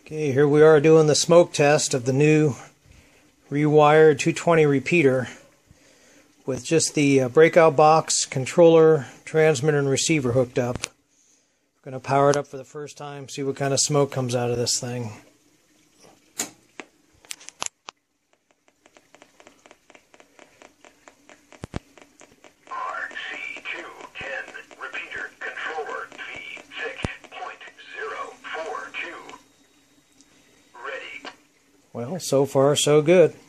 Okay, here we are doing the smoke test of the new rewired 220 repeater with just the breakout box, controller, transmitter, and receiver hooked up. We're going to power it up for the first time, see what kind of smoke comes out of this thing. Well, so far so good.